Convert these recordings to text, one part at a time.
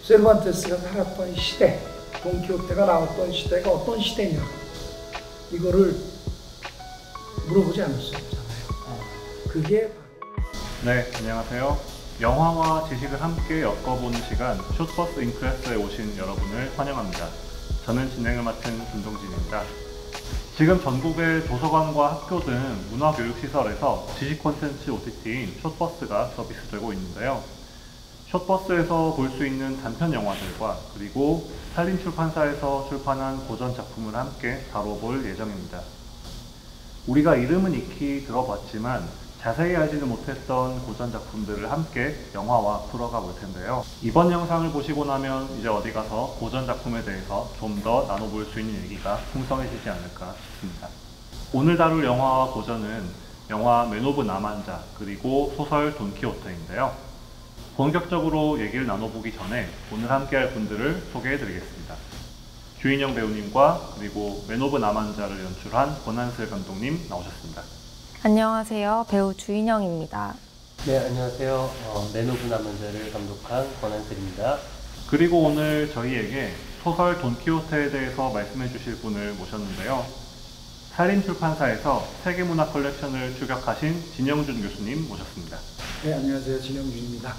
세르반테스가 살았던 시대, 돈키호테가 나왔던 시대가 어떤 시대냐, 이거를 물어보지 않을 수 없잖아요. 그게 네, 안녕하세요. 영화와 지식을 함께 엮어보는 시간 숏버스 인클래스에 오신 여러분을 환영합니다. 저는 진행을 맡은 김동진입니다. 지금 전국의 도서관과 학교 등 문화교육시설에서 지식 콘텐츠 OTT인 숏버스가 서비스되고 있는데요. 숏버스에서 볼 수 있는 단편 영화들과 그리고 산림출판사에서 출판한 고전 작품을 함께 다뤄볼 예정입니다. 우리가 이름은 익히 들어봤지만 자세히 알지는 못했던 고전 작품들을 함께 영화화 풀어가 볼 텐데요. 이번 영상을 보시고 나면 이제 어디 가서 고전 작품에 대해서 좀 더 나눠볼 수 있는 얘기가 풍성해지지 않을까 싶습니다. 오늘 다룰 영화와 고전은 영화 맨 오브 나만자 그리고 소설 돈키호테인데요. 본격적으로 얘기를 나눠보기 전에 오늘 함께 할 분들을 소개해 드리겠습니다. 주인영 배우님과 그리고 맨 오브 나만자를 연출한 권한슬 감독님 나오셨습니다. 안녕하세요. 배우 주인영입니다. 네, 안녕하세요. 맨 오브 나만자를 감독한 권한슬입니다. 그리고 오늘 저희에게 소설 돈키호테에 대해서 말씀해 주실 분을 모셨는데요. 산림출판사에서 세계문화 컬렉션을 추격하신 진영준 교수님 모셨습니다. 네, 안녕하세요. 진영준입니다.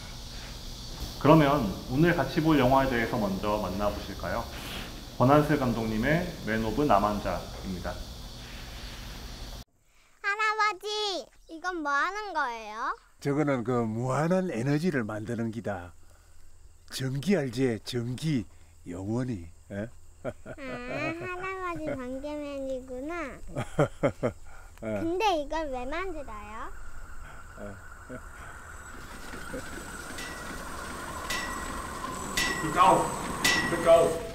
그러면 오늘 같이 볼 영화에 대해서 먼저 만나보실까요? 권한슬 감독님의 맨 오브 나만자입니다. 할아버지, 이건 뭐 하는 거예요? 저거는 그 무한한 에너지를 만드는 기다. 전기 알지? 전기 영원히. 할아버지 번개맨이구나. 근데 이걸 왜 만들어요? Go!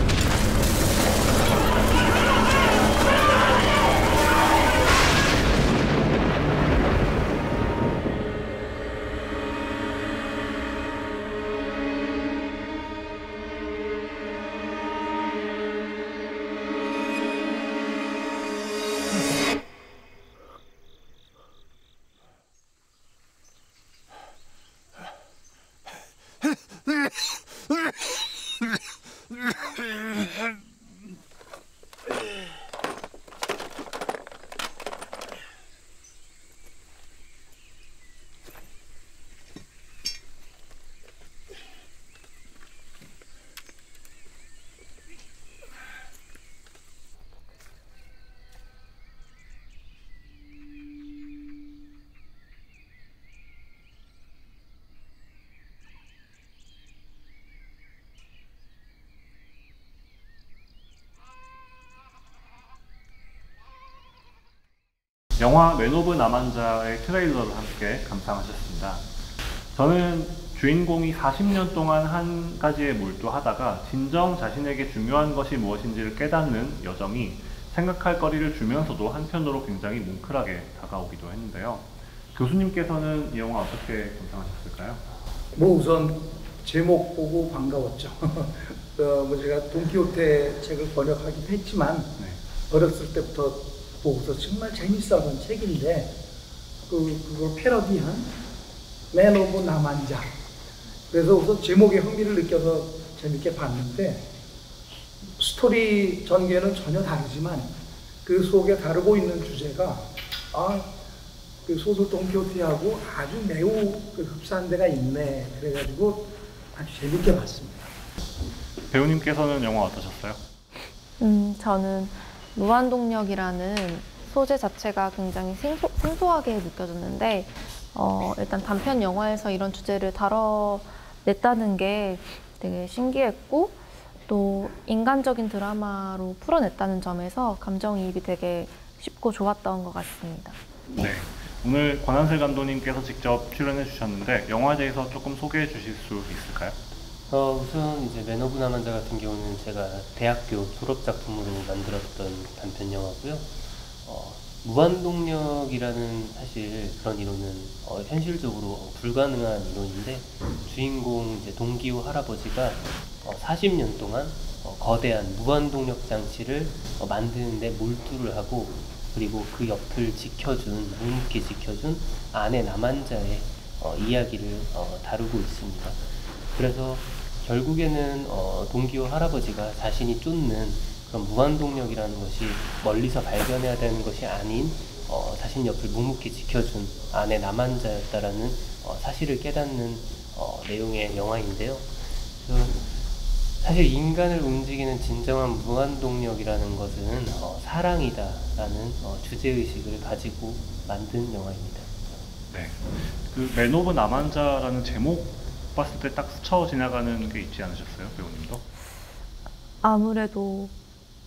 영화 맨 오브 나만자의 트레일러를 함께 감상하셨습니다. 저는 주인공이 40년 동안 한 가지에 몰두하다가 진정 자신에게 중요한 것이 무엇인지를 깨닫는 여정이 생각할 거리를 주면서도 한편으로 굉장히 뭉클하게 다가오기도 했는데요. 교수님께서는 이 영화 어떻게 감상하셨을까요? 뭐 우선 제목 보고 반가웠죠. 제가 돈키호테 책을 번역하기도 했지만 어렸을 때부터 보고서 정말 재밌었던 책인데 그걸 패러디한 맨 오브 나만자. 그래서 우선 제목에 흥미를 느껴서 재밌게 봤는데 스토리 전개는 전혀 다르지만 그 속에 다루고 있는 주제가 그 소설 돈키호테하고 아주 매우 흡사한 데가 있네. 그래가지고 아주 재밌게 봤습니다. 배우님께서는 영화 어떠셨어요? 저는 무한동력이라는 소재 자체가 굉장히 생소하게 느껴졌는데 일단 단편 영화에서 이런 주제를 다뤄냈다는 게 되게 신기했고 또 인간적인 드라마로 풀어냈다는 점에서 감정이입이 되게 쉽고 좋았던 것 같습니다. 네. 오늘 권한슬 감독님께서 직접 출연해 주셨는데 영화에 대해서 조금 소개해 주실 수 있을까요? 우선 이제 맨 오브 나만자 같은 경우는 제가 대학교 졸업 작품으로 만들었던 단편 영화고요. 무한동력이라는 사실 그런 이론은 현실적으로 불가능한 이론인데 주인공 이제 동기호 할아버지가 40년 동안 거대한 무한동력 장치를 만드는데 몰두를 하고 그리고 그 옆을 지켜준, 묵묵히 지켜준 아내 나만자의 이야기를 다루고 있습니다. 그래서 결국에는 동기호 할아버지가 자신이 쫓는 그런 무한동력이라는 것이 멀리서 발견해야 되는 것이 아닌 자신 옆을 묵묵히 지켜준 아내 남한자였다라는 사실을 깨닫는 내용의 영화인데요. 사실 인간을 움직이는 진정한 무한동력이라는 것은 사랑이다라는 주제의식을 가지고 만든 영화입니다. 네. 그 맨 오브 남한자라는 제목 봤을 때 딱 스쳐 지나가는 게 있지 않으셨어요, 배우님도? 아무래도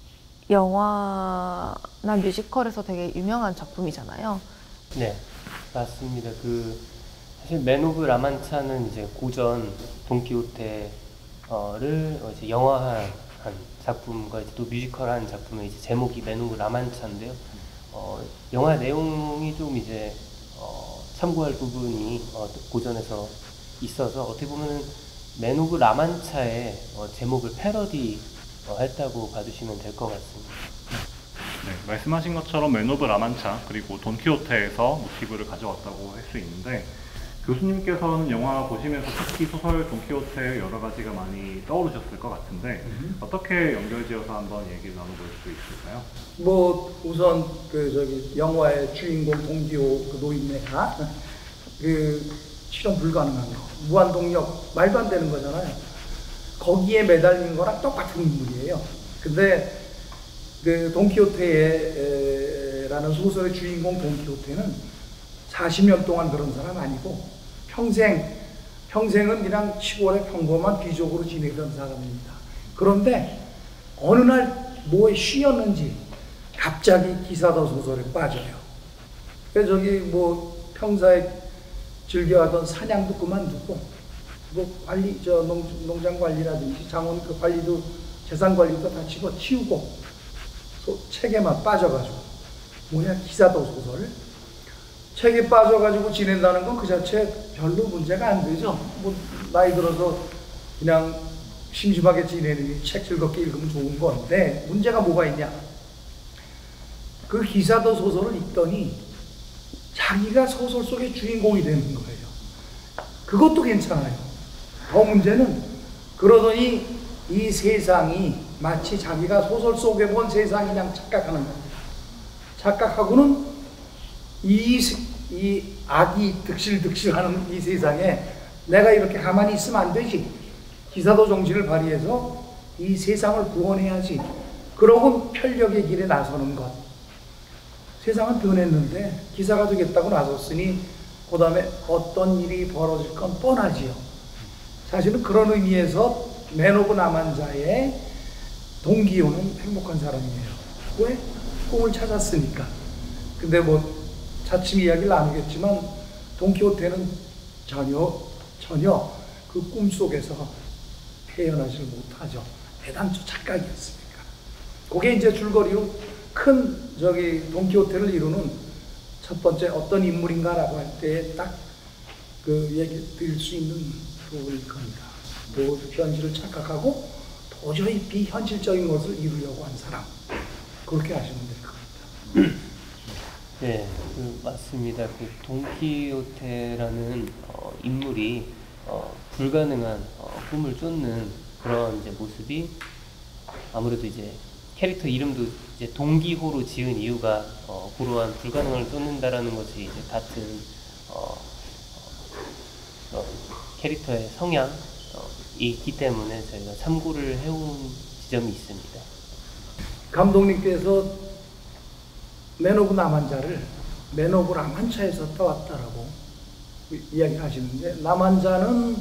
영화나 뮤지컬에서 되게 유명한 작품이잖아요. 네, 맞습니다. 사실 맨 오브 라만차는 이제 고전 돈키호테를 이제 영화한 작품과 이제 또 뮤지컬한 작품의 이제 제목이 맨 오브 라만차인데요. 영화 내용이 좀 이제 참고할 부분이 고전에서 있어서 어떻게 보면 맨 오브 라만차의 제목을 패러디 했다고 봐주시면 될 것 같습니다. 네, 말씀하신 것처럼 맨 오브 라만차 그리고 돈키호테에서 모티브를 가져왔다고 할 수 있는데 교수님께서는 영화 보시면서 특히 소설 돈키호테 여러 가지가 많이 떠오르셨을 것 같은데 어떻게 연결지어서 한번 얘기를 나눠볼 수 있을까요? 뭐 우선 영화의 주인공 동기호 그 노인네가 실현 불가능한 거, 무한동력 말도 안 되는 거잖아요. 거기에 매달린 거랑 똑같은 인물이에요. 근데 그 돈키호테라는 소설의 주인공 돈키호테는 40년 동안 그런 사람 아니고 평생은 그냥 시골의 평범한 귀족으로 지내던 사람입니다. 그런데 어느 날 뭐에 쉬었는지 갑자기 기사도 소설에 빠져요. 그래서 평사에 즐겨하던 사냥도 그만두고 농장 관리라든지 장원 관리도 재산 관리도 다 집어치우고 책에만 빠져가지고 기사도 소설 책에 빠져가지고 지낸다는 건 그 자체 별로 문제가 안 되죠. 나이 들어서 그냥 심심하게 지내는 책 즐겁게 읽으면 좋은 건데 문제가 뭐가 있냐? 그 기사도 소설을 읽더니 자기가 소설 속의 주인공이 되는 거예요. 그것도 괜찮아요. 더 문제는 그러더니 이 세상이 마치 자기가 소설 속에 본 세상이냥 착각하는 거예요. 착각하고는 이 악이 득실득실하는 이 세상에 내가 이렇게 가만히 있으면 안 되지. 기사도 정신을 발휘해서 이 세상을 구원해야지. 그러고 편력의 길에 나서는 것. 세상은 변했는데 기사가 되겠다고 나섰으니 그 다음에 어떤 일이 벌어질 건 뻔하지요. 사실은 그런 의미에서 맨 오브 남한자의 동기호는 행복한 사람이에요. 왜? 꿈을 찾았으니까. 근데 차츰 이야기를 나누겠지만 돈키호테는 전혀 그 꿈속에서 태어나질 못하죠. 애당초 착각이었으니까. 그게 이제 줄거리로 큰 돈키호테를 이루는 첫 번째 어떤 인물인가라고 할 때 딱 그 얘기 드릴 수 있는 부분일 겁니다. 또 현실을 착각하고 도저히 비현실적인 것을 이루려고 한 사람. 그렇게 아시면 될 겁니다. 네, 맞습니다. 돈키호테라는 인물이 불가능한 꿈을 쫓는 그런 이제 모습이 아무래도 이제 캐릭터 이름도 이제 동기호로 지은 이유가 그러한 불가능을 쫓는다라는 것이 이제 같은 캐릭터의 성향이기 때문에 저희가 참고를 해온 지점이 있습니다. 감독님께서 맨 오브 남한자를 맨 오브 라만차에서 떠왔다라고 이야기하시는데 남한자는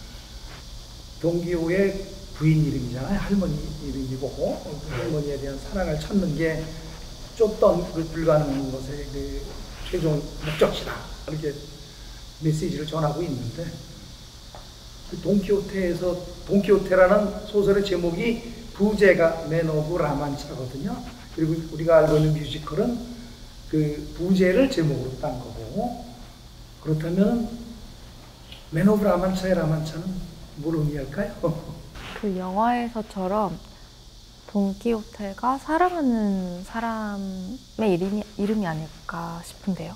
동기호의 부인 이름이잖아요. 할머니 이름이고 할머니에 대한 사랑을 찾는 게 쫓던 그 불가능한 것의 그 최종 목적이다. 이렇게 메시지를 전하고 있는데 그 돈키호테라는 소설의 제목이 부제가 맨 오브 라만차거든요. 그리고 우리가 알고 있는 뮤지컬은 그 부제를 제목으로 딴 거고 그렇다면 맨 오브 라만차의 라만차는 뭘 의미할까요? 그 영화에서처럼 돈키호테가 사랑하는 사람의 이름이 아닐까 싶은데요.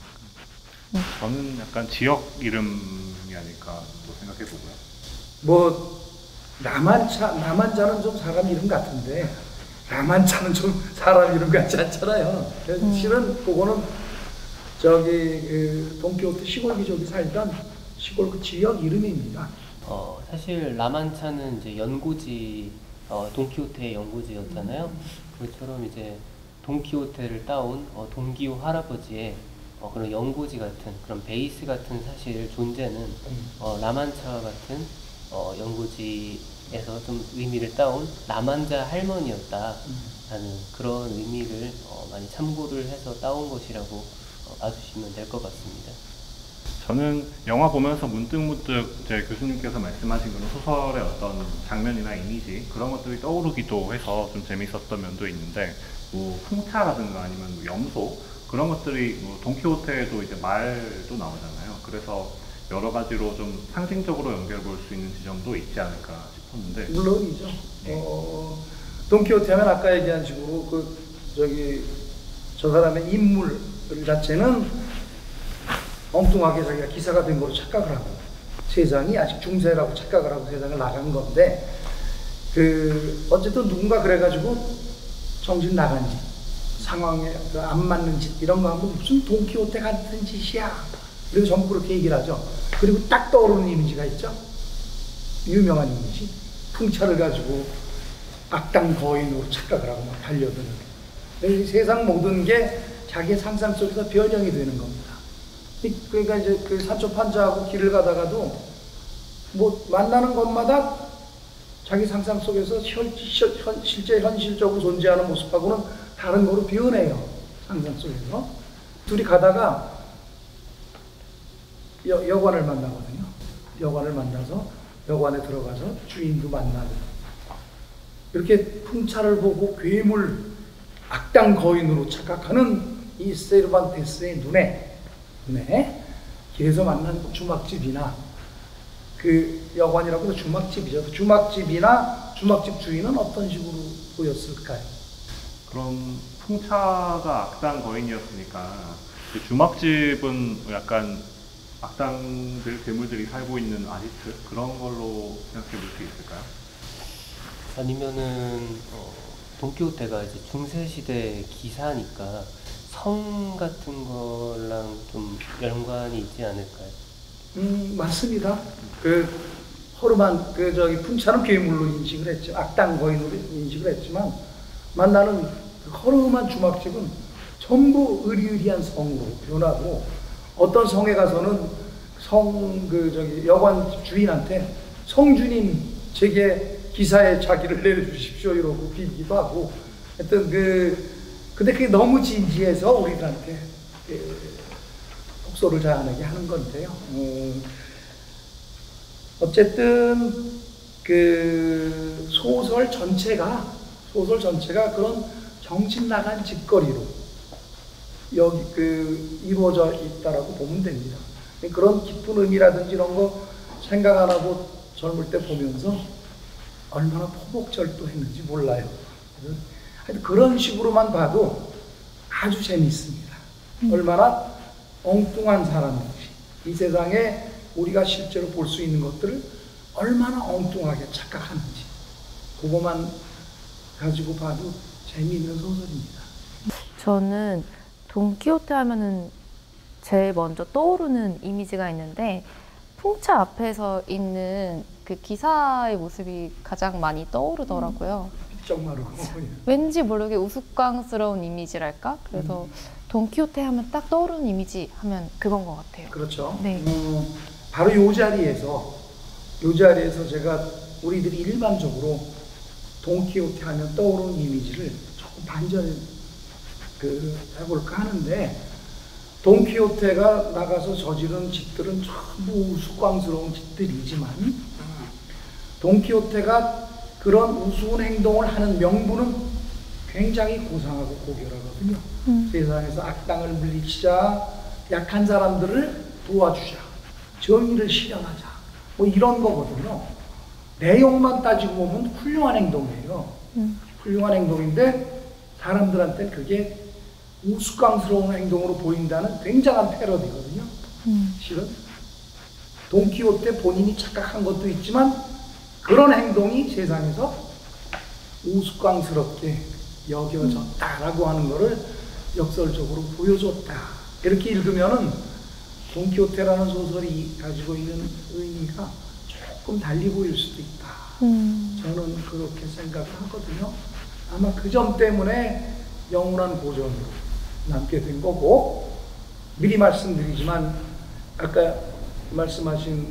저는 약간 지역 이름이 아닐까 또 생각해 보고요. 라만차는 좀 사람 이름 같은데 라만차는 좀 사람 이름 같지 않잖아요. 실은 그거는 저기 돈키호테 시골 귀족이 살던 시골 그 지역 이름입니다. 사실 라만차는 이제 연고지, 돈키호테의 연고지였잖아요. 그것처럼 이제 돈키호테를 따온 돈기호 할아버지의 그런 연고지 같은 그런 베이스 같은 사실 존재는 라만차 같은 연고지에서 좀 의미를 따온 라만자 할머니였다라는 그런 의미를 많이 참고를 해서 따온 것이라고 봐주시면 될 것 같습니다. 저는 영화 보면서 문득 이제 교수님께서 말씀하신 그런 소설의 어떤 장면이나 이미지 그런 것들이 떠오르기도 해서 좀 재밌었던 면도 있는데 뭐 풍차라든가 아니면 뭐 염소 그런 것들이 뭐 돈키호테에도 이제 말도 나오잖아요. 그래서 여러 가지로 좀 상징적으로 연결해 볼 수 있는 지점도 있지 않을까 싶었는데. 물론이죠. 네. 돈키호테 하면 아까 얘기한 식으로 저 사람의 인물 자체는 엉뚱하게 자기가 기사가 된 거로 착각을 하고 세상이 아직 중세라고 착각을 하고 세상을 나간 건데 어쨌든 누군가 그래가지고 정신 나간 짓, 상황에 안 맞는 짓 이런 거 하면 무슨 돈키호테 같은 짓이야. 그리고 전부 그렇게 얘기를 하죠. 그리고 딱 떠오르는 이미지가 있죠. 유명한 이미지. 풍차를 가지고 악당 거인으로 착각을 하고 막 달려드는. 세상 모든 게 자기의 상상 속에서 변형이 되는 겁니다. 그러니까 이제 그 사초판자하고 길을 가다가도 뭐 만나는 것마다 자기 상상 속에서 실제 현실적으로 존재하는 모습하고는 다른 거로 변해요. 상상 속에서. 둘이 가다가 여관을 만나거든요. 여관을 만나서 여관에 들어가서 주인도 만나고 이렇게 풍차를 보고 괴물 악당 거인으로 착각하는 이 세르반테스의 눈에 길에서 만난 주막집이나 그 여관이라고 주막집이죠. 주막집이나 주막집 주인은 어떤 식으로 보였을까요? 그럼 풍차가 악당 거인이었으니까 주막집은 약간 악당들, 괴물들이 살고 있는 아지트 그런 걸로 생각해 볼 수 있을까요? 아니면은 돈키호테가 이제 중세 시대 기사니까 성 같은 거랑 좀 연관이 있지 않을까요? 맞습니다. 풍차는 괴물로 인식을 했죠. 악당 거인으로 인식을 했지만 만나는 허름한 주막집은 전부 의리의리한 성으로 변하고 어떤 성에 가서는 여관 주인한테 성주님 제게 기사에 자기를 내려주십시오 이러고 빌기도 하고 하여튼 근데 그게 너무 진지해서 우리들한테 독소를 자아내게 하는 건데요. 어쨌든 소설 전체가 그런 정신 나간 짓거리로 이루어져 있다라고 보면 됩니다. 그런 깊은 의미라든지 이런 거 생각 안 하고 젊을 때 보면서 얼마나 포복절도했는지 몰라요. 그런 식으로만 봐도 아주 재밌습니다. 얼마나 엉뚱한 사람인지, 이 세상에 우리가 실제로 볼 수 있는 것들을 얼마나 엉뚱하게 착각하는지 그거만 가지고 봐도 재미있는 소설입니다. 저는 돈키호테 하면은 제일 먼저 떠오르는 이미지가 있는데 풍차 앞에서 있는 그 기사의 모습이 가장 많이 떠오르더라고요. 정말로 왠지 모르게 우스꽝스러운 이미지랄까? 그래서 돈키호테 하면 딱 떠오르는 이미지 하면 그건 것 같아요. 그렇죠. 네. 바로 요 자리에서 제가 우리들이 일반적으로 돈키호테 하면 떠오르는 이미지를 조금 반전 해볼까 하는데 돈키호테가 나가서 저지른 짓들은 전부 우스꽝스러운 짓들이지만 돈키호테가 그런 우스운 행동을 하는 명분은 굉장히 고상하고 고결하거든요. 세상에서 악당을 물리치자, 약한 사람들을 도와주자, 정의를 실현하자, 뭐 이런 거거든요. 내용만 따지고 보면 훌륭한 행동이에요. 훌륭한 행동인데 사람들한테는 그게 우스꽝스러운 행동으로 보인다는 굉장한 패러디거든요. 실은 돈키호테 본인이 착각한 것도 있지만 그런 행동이 세상에서 우스꽝스럽게 여겨졌다라고 하는 것을 역설적으로 보여줬다. 이렇게 읽으면은 돈키호테라는 소설이 가지고 있는 의미가 조금 달리 보일 수도 있다. 저는 그렇게 생각을 하거든요. 아마 그 점 때문에 영원한 고전으로 남게 된 거고, 미리 말씀드리지만 아까 말씀하신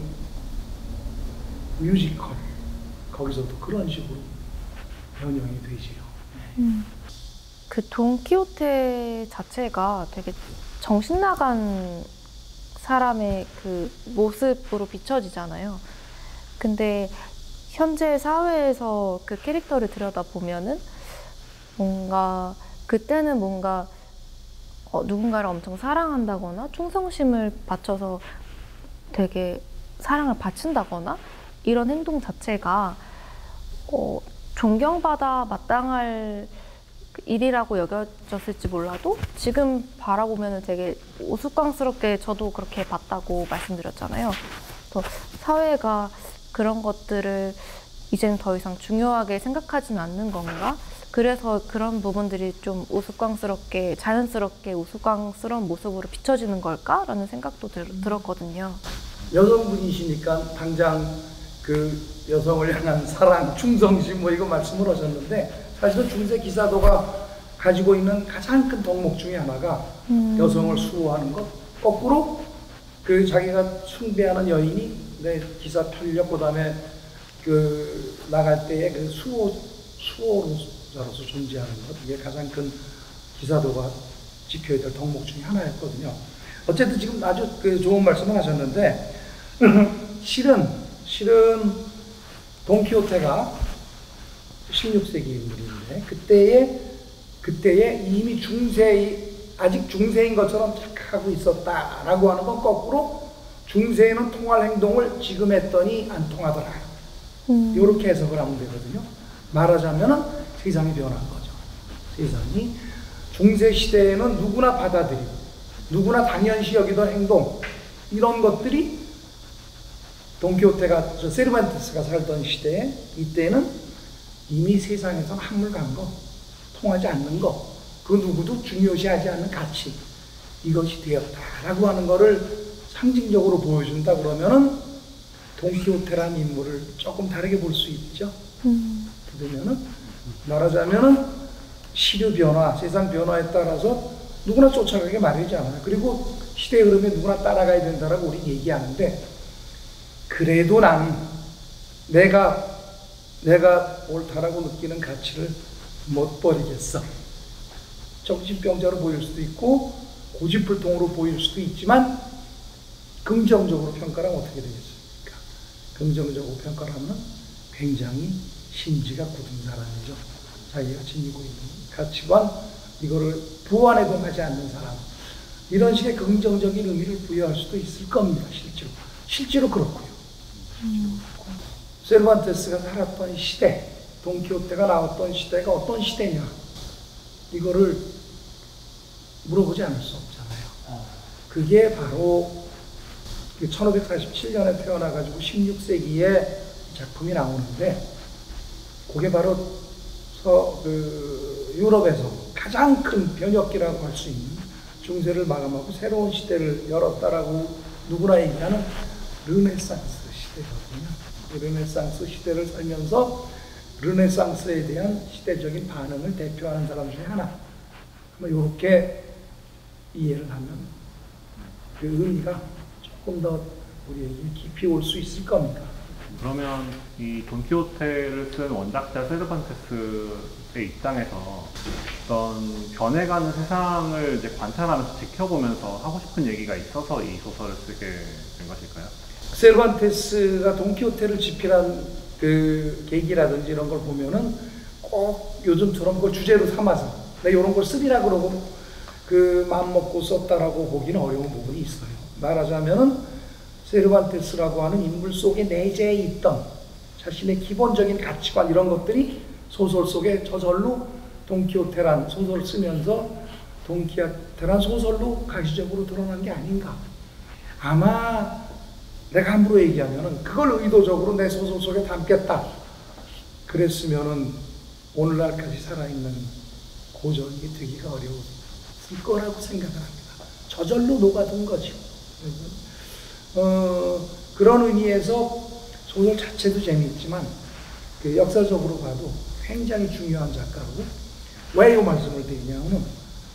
뮤지컬, 거기서도 그런 식으로 변형이 되지요. 그 돈키호테 자체가 되게 정신 나간 사람의 그 모습으로 비춰지잖아요. 근데 현재 사회에서 그 캐릭터를 들여다보면은 뭔가 그때는 뭔가 누군가를 엄청 사랑한다거나 충성심을 바쳐서 되게 사랑을 바친다거나 이런 행동 자체가 존경받아 마땅할 일이라고 여겨졌을지 몰라도 지금 바라보면 되게 우스꽝스럽게 저도 그렇게 봤다고 말씀드렸잖아요. 또 사회가 그런 것들을 이제는 더 이상 중요하게 생각하지는 않는 건가? 그래서 그런 부분들이 좀 우스꽝스럽게, 자연스럽게 우스꽝스러운 모습으로 비춰지는 걸까라는 생각도 들었거든요. 여성분이시니까 당장 그 여성을 향한 사랑, 충성심 뭐 이거 말씀을 하셨는데, 사실은 중세 기사도가 가지고 있는 가장 큰 덕목 중에 하나가 여성을 수호하는 것. 거꾸로 그 자기가 숭배하는 여인이 내 기사 편력, 그다음에 그 나갈 때의 그 수호자로서 존재하는 것. 이게 가장 큰 기사도가 지켜야 될 덕목 중에 하나였거든요. 어쨌든 지금 아주 그 좋은 말씀을 하셨는데, 실은 돈키호테가 16세기 인물인데 그때에 이미 아직 중세인 것처럼 착각하고 있었다라고 하는 건 거꾸로 중세에는 통할 행동을 지금 했더니 안 통하더라. 이렇게 해석을 하면 되거든요. 말하자면은 세상이 변한 거죠. 세상이 중세 시대에는 누구나 받아들이고 누구나 당연시 여기던 행동, 이런 것들이 돈키호테가 세르반테스가 살던 시대에, 이때는 이미 세상에서 한물 간 거, 통하지 않는 거, 그 누구도 중요시하지 않는 가치, 이것이 되었다라고 하는 거를 상징적으로 보여준다 그러면은 돈키호테라는 인물을 조금 다르게 볼 수 있죠. 그러면은 말하자면은 시류 변화, 세상 변화에 따라서 누구나 쫓아가게 마련이지 않아요. 그리고 시대의 흐름에 누구나 따라가야 된다라고 우리 얘기하는데, 그래도 나는 내가 옳다라고 느끼는 가치를 못 버리겠어. 정신병자로 보일 수도 있고 고집불통으로 보일 수도 있지만, 긍정적으로 평가를 하면 어떻게 되겠습니까? 긍정적으로 평가를 하면 굉장히 심지가 굳은 사람이죠. 자기가 지니고 있는 가치관, 이거를 보완해동하지 않는 사람, 이런 식의 긍정적인 의미를 부여할 수도 있을 겁니다. 실제로 그렇고요. 세르반테스가 살았던 시대, 돈키호테가 나왔던 시대가 어떤 시대냐, 이거를 물어보지 않을 수 없잖아요. 그게 바로 1547년에 태어나가지고 16세기에 작품이 나오는데, 그게 바로 유럽에서 가장 큰 변혁기라고 할 수 있는, 중세를 마감하고 새로운 시대를 열었다라고 누구나 얘기하는 르네상스 시대거든요. 르네상스 시대를 살면서 르네상스에 대한 시대적인 반응을 대표하는 사람 중에 하나. 이렇게 이해를 하면 그 의미가 조금 더 우리에게 깊이 올 수 있을 겁니다. 그러면 이 돈키호테를 쓴 원작자 세르반테스의 입장에서 어떤 변해가는 세상을 이제 관찰하면서 지켜보면서 하고 싶은 얘기가 있어서 이 소설을 쓰게 된 것일까요? 세르반테스가 돈키호테를 집필한 그 계기라든지 이런 걸 보면은 꼭 요즘처럼 그걸 주제로 삼아서 내가 이런 걸 쓰리라 그러고 그 마음 먹고 썼다라고 보기는 어려운 부분이 있어요. 말하자면은 세르반테스라고 하는 인물 속에 내재해 있던 자신의 기본적인 가치관, 이런 것들이 소설 속에 저절로 돈키호테란 소설을 쓰면서 돈키호테란 소설로 가시적으로 드러난 게 아닌가. 아마 내가 함부로 얘기하면은 그걸 의도적으로 내 소설 속에 담겠다. 그랬으면은 오늘날까지 살아있는 고전이 되기가 어려웠을 거라고 생각을 합니다. 저절로 녹아든 거죠. 그런 의미에서 소설 자체도 재미있지만 그 역사적으로 봐도 굉장히 중요한 작가고, 왜 이 말씀을 드리냐면은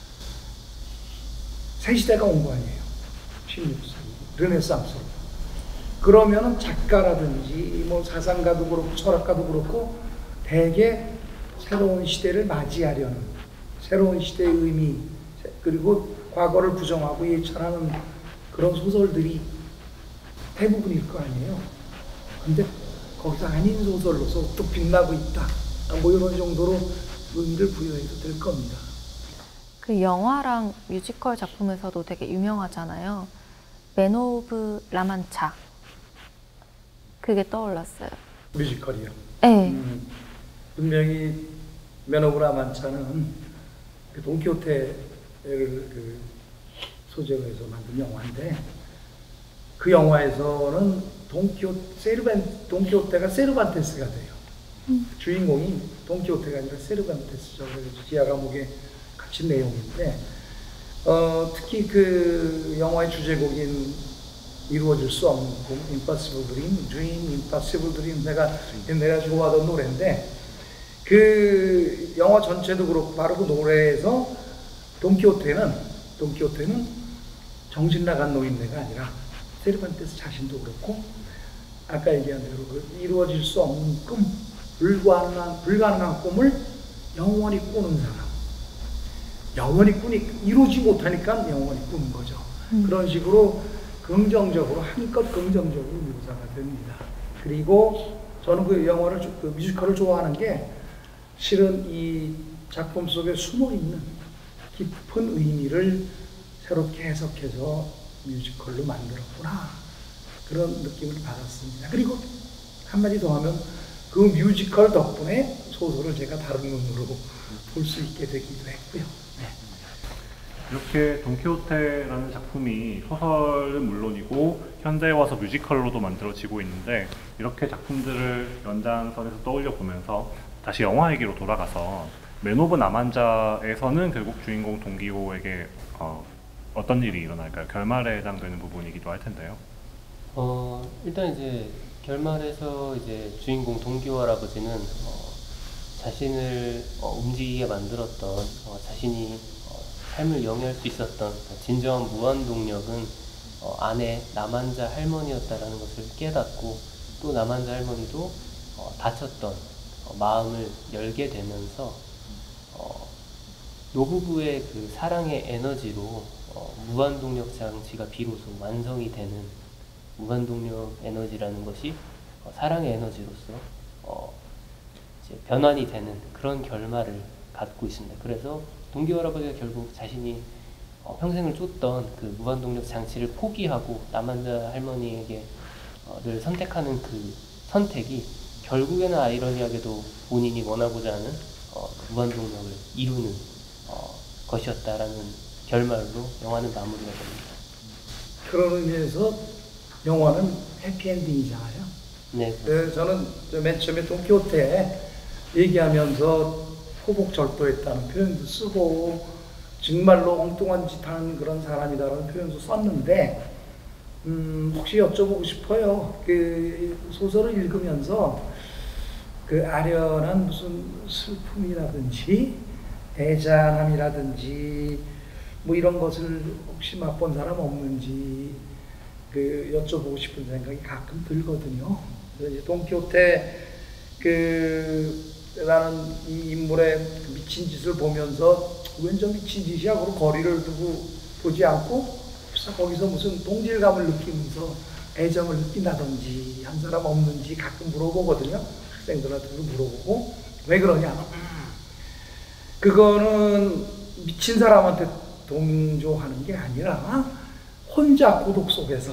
새 시대가 온 거 아니에요. 16세기 르네상스로. 그러면은 작가라든지 뭐 사상가도 그렇고 철학가도 그렇고 대개 새로운 시대를 맞이하려는, 새로운 시대의 의미, 그리고 과거를 부정하고 예찬하는 그런 소설들이 대부분일 거 아니에요. 근데 거기서 아닌 소설로서 또 빛나고 있다. 뭐 이런 정도로 의미를 부여해도 될 겁니다. 그 영화랑 뮤지컬 작품에서도 되게 유명하잖아요. 맨 오브 라만차. 그게 떠올랐어요. 뮤지컬이요. 네. 분명히 맨 오브 라만차는 그 돈키호테를 그 소재로 해서 만든 영화인데, 그 영화에서는 돈키호테가 세르반테스가 돼요. 주인공이 돈키호테가 아니라 세르반테스죠. 그래서 지하 감옥에 갇힌 내용인데, 특히 그 영화의 주제곡인 이루어질 수 없는 꿈, Impossible Dream, Impossible Dream, 내가 좋아하던 노래인데, 그 영화 전체도 그렇고 바로 그 노래에서 돈키호테는 정신 나간 노인네가 아니라 세르반테스 자신도 그렇고, 아까 얘기한 대로 그 이루어질 수 없는 꿈, 불가능한 꿈을 영원히 꾸는 사람. 영원히 이루지 못하니까 영원히 꾸는 거죠. 그런 식으로 긍정적으로, 한껏 긍정적으로 묘사가 됩니다. 그리고 저는 그 영화를, 그 뮤지컬을 좋아하는 게 실은 이 작품 속에 숨어있는 깊은 의미를 새롭게 해석해서 뮤지컬로 만들었구나. 그런 느낌을 받았습니다. 그리고 한마디 더 하면 그 뮤지컬 덕분에 소설을 제가 다른 눈으로 볼 수 있게 되기도 했고요. 네. 이렇게 돈키호테라는 작품이 소설은 물론이고 현대에 와서 뮤지컬로도 만들어지고 있는데, 이렇게 작품들을 연장선에서 떠올려 보면서 다시 영화 얘기로 돌아가서 맨 오브 라만자에서는 결국 주인공 동기호에게 어떤 일이 일어날까요? 결말에 해당되는 부분이기도 할 텐데요. 일단 이제 결말에서 이제 주인공 동기호 할아버지는 자신을 움직이게 만들었던, 자신이 삶을 영위할 수 있었던 진정한 무한동력은 아내 남한자 할머니였다라는 것을 깨닫고, 또 남한자 할머니도 다쳤던 마음을 열게 되면서 노부부의 그 사랑의 에너지로 무한동력 장치가 비로소 완성이 되는, 무한동력 에너지라는 것이 사랑의 에너지로서 이제 변환이 되는 그런 결말을 갖고 있습니다. 그래서 동기호 할아버지가 결국 자신이 평생을 쫓던 그 무한동력 장치를 포기하고 남한자 할머니에게를 선택하는 그 선택이 결국에는 아이러니하게도 본인이 원하고자 하는 무한동력을 이루는 것이었다라는 결말로 영화는 마무리가 됩니다. 그런 의미에서 영화는 해피엔딩이잖아요. 네. 저는 맨 처음에 돈키호테 얘기하면서 호복절도했다는 표현도 쓰고, 정말로 엉뚱한 짓 하는 그런 사람이다라는 표현도 썼는데, 혹시 여쭤보고 싶어요. 그 소설을 읽으면서 그 아련한 무슨 슬픔이라든지 애잔함이라든지 뭐 이런 것을 혹시 맛본 사람 없는지 그 여쭤보고 싶은 생각이 가끔 들거든요. 돈키호테 라는 이 인물의 미친 짓을 보면서 왠 저 미친 짓이야? 그러고 거리를 두고 보지 않고 거기서 무슨 동질감을 느끼면서 애정을 느낀다든지 한 사람 없는지 가끔 물어보거든요. 학생들한테도 물어보고. 왜 그러냐? 그거는 미친 사람한테 동조하는 게 아니라 혼자 고독 속에서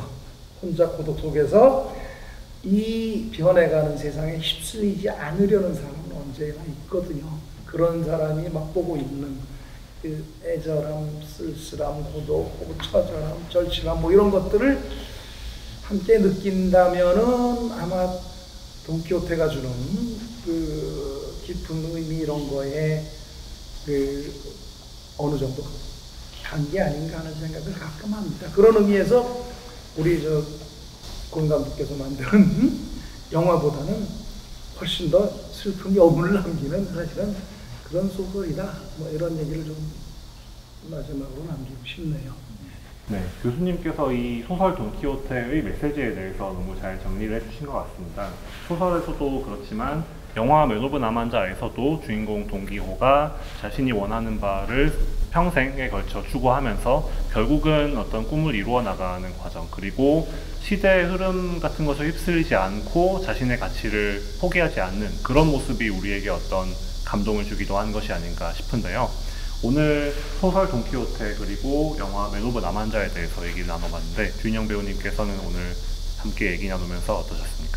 이 변해가는 세상에 휩쓸리지 않으려는 사람은 언제나 있거든요. 그런 사람이 맛보고 있는 그 애절함, 쓸쓸함, 고독, 처절함, 절실함 뭐 이런 것들을 함께 느낀다면은 아마 돈키호테가 주는 그 깊은 의미 이런 거에 그 어느 정도 단 게 아닌가 하는 생각을 가끔 합니다. 그런 의미에서 우리 권 감독께서 만든 영화보다는 훨씬 더 슬픈 여운을 남기는 사실은 그런 소설이다. 뭐 이런 얘기를 좀 마지막으로 남기고 싶네요. 네, 교수님께서 이 소설 돈키호테의 메시지에 대해서 너무 잘 정리를 해주신 것 같습니다. 소설에서도 그렇지만 영화 맨 오브 나만자에서도 주인공 돈키호가 자신이 원하는 바를 평생에 걸쳐 추구하면서 결국은 어떤 꿈을 이루어 나가는 과정, 그리고 시대의 흐름 같은 것을 휩쓸리지 않고 자신의 가치를 포기하지 않는 그런 모습이 우리에게 어떤 감동을 주기도 한 것이 아닌가 싶은데요. 오늘 소설 돈키호테 그리고 영화 맨 오브 나만자에 대해서 얘기를 나눠봤는데 주인영 배우님께서는 오늘 함께 얘기 나누면서 어떠셨습니까?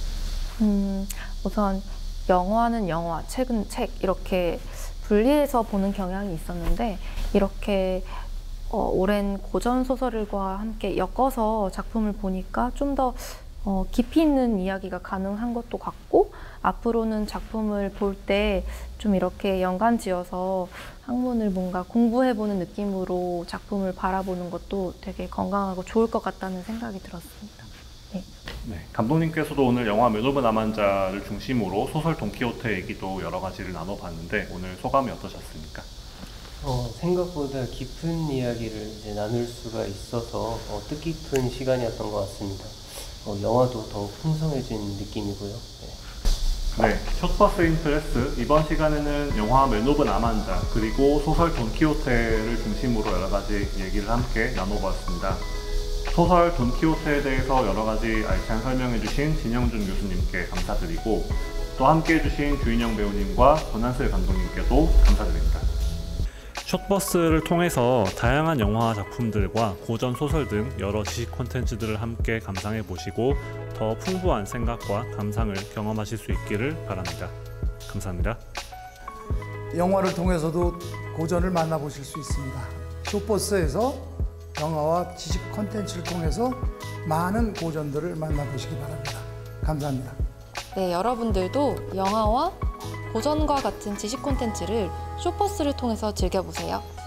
우선 영화는 영화, 책은 책 이렇게 분리해서 보는 경향이 있었는데 이렇게 오랜 고전 소설과 함께 엮어서 작품을 보니까 좀 더 깊이 있는 이야기가 가능한 것도 같고 앞으로는 작품을 볼 때 좀 이렇게 연관지어서 학문을 뭔가 공부해보는 느낌으로 작품을 바라보는 것도 되게 건강하고 좋을 것 같다는 생각이 들었습니다. 네. 네, 감독님께서도 오늘 영화 맨 오브 나만자를 중심으로 소설 돈키호테 얘기도 여러 가지를 나눠봤는데 오늘 소감이 어떠셨습니까? 생각보다 깊은 이야기를 이제 나눌 수가 있어서 뜻깊은 시간이었던 것 같습니다. 영화도 더욱 풍성해진 느낌이고요. 네, 숏버스 인프레스 이번 시간에는 영화 맨 오브 나만자 그리고 소설 돈키호테를 중심으로 여러 가지 얘기를 함께 나눠보았습니다. 소설 돈키호테에 대해서 여러 가지 알찬 설명해 주신 진영준 교수님께 감사드리고 또 함께 해주신 주인영 배우님과 권한슬 감독님께도 감사드립니다. 숏버스를 통해서 다양한 영화 작품들과 고전 소설 등 여러 지식 콘텐츠들을 함께 감상해 보시고 더 풍부한 생각과 감상을 경험하실 수 있기를 바랍니다. 감사합니다. 영화를 통해서도 고전을 만나보실 수 있습니다. 숏버스에서 영화와 지식 콘텐츠를 통해서 많은 고전들을 만나보시기 바랍니다. 감사합니다. 네, 여러분들도 영화와 고전과 같은 지식 콘텐츠를 숏버스를 통해서 즐겨보세요.